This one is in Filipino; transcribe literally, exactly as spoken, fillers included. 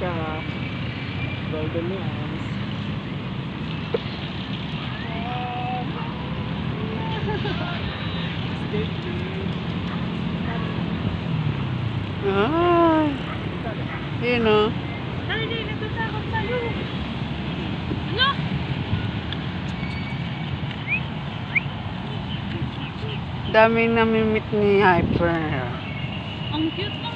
ka. Golden Yams. Ah, yun o. Ay, hindi, nagtatakot sa'yo. Ano? Daming namimit ni Hyper. Ang cute no?